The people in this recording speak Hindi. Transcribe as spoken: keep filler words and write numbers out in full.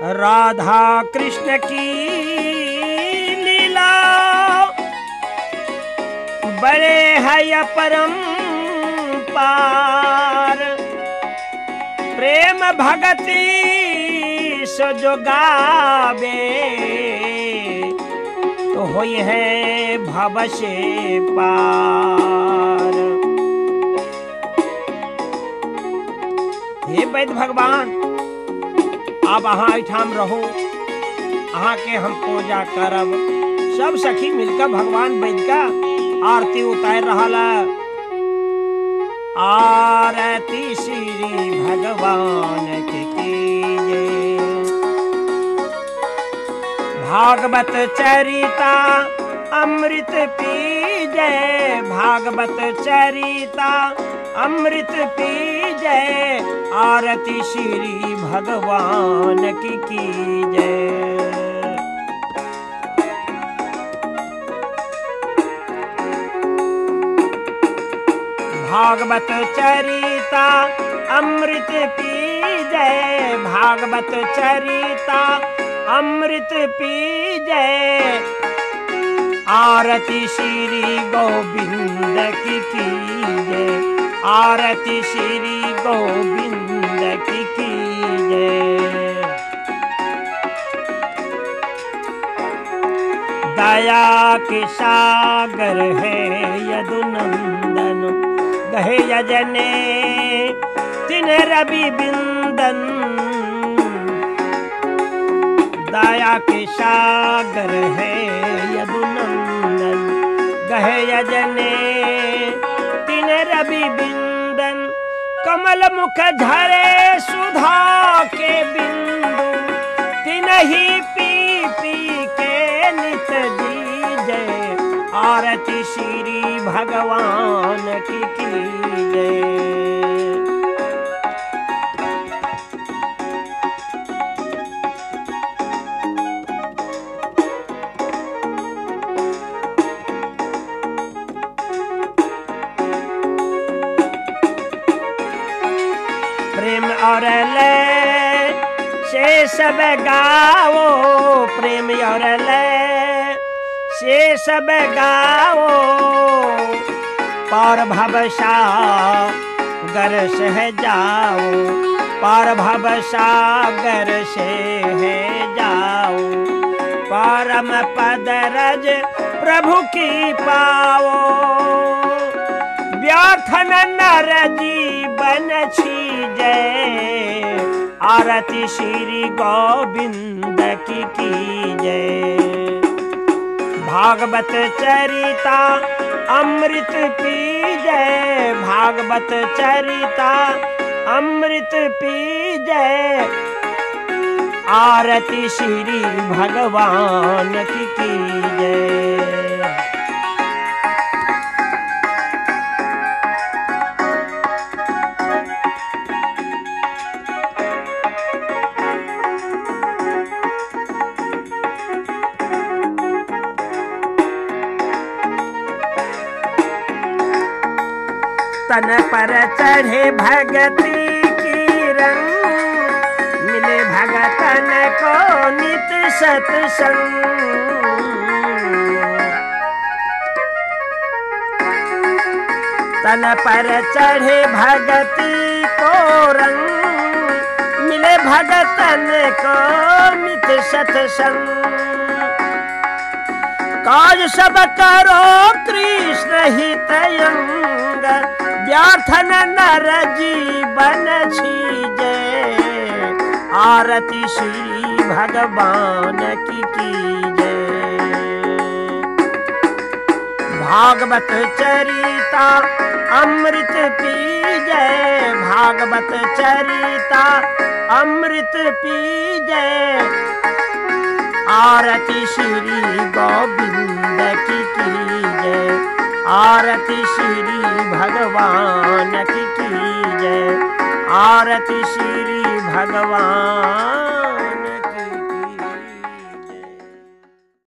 राधा कृष्ण की लीला बड़े है परम्पार। प्रेम भगति सो जो गावे तो होई है भव से पार। हे वैद्य भगवान, आप अहाँ ठाम रहो, अहाँ के हम पूजा करब। सब सखी मिलकर भगवान वैद्य का आरती उतार रहा। आरती श्री भगवान की कीजे। भागवत चरिता अमृत पीजे, भागवत चरिता अमृत पीजे। आरती श्री भगवान की कीजे। भागवत चरिता अमृत पीजे, भागवत चरिता अमृत पीजे। आरती श्री गोविंद की कीजे, आरती श्री गोविंद की कीजे। दया के सागर है यदुनंदन, कहे यजने तिन रवि बिंदन। दया के सागर है यदुनंदन, कहे यजने तिन रवि बिंदन। कमल मुख झरे सुधा के बिंदु, तिन ही पी पी के नित जीजे। आरती श्री भगवान की कीजे। प्रेम और लय से सब गाओ, प्रेम और लय से सब गाओ। पार भव सागर से है जाओ, पार भव सागर से है जाओ। परम पद रज प्रभु की पाओ, व्याखन नर जीवन छीजे। आरती श्री गोविंद की कीजे। भागवत चरिता अमृत पीजे, भागवत चरिता अमृत पीजे। आरती श्री भगवान की कीजे। तन पर चढ़े भगति की रंग, मिले भगतन को नित सत्संग। तन पर चढ़े भगति को रंग, मिले भगतन को नित सत्संग। काज सब करो कृष्ण हितयंग, व्यार्थन नर जीवन छीजे। आरती श्री भगवान की कीजे। भागवत चरिता अमृत पीजे, भागवत चरिता अमृत पीजे। आरती श्री गोविंद की कीजे। आरती श्री भगवान की कीजे। आरती श्री भगवान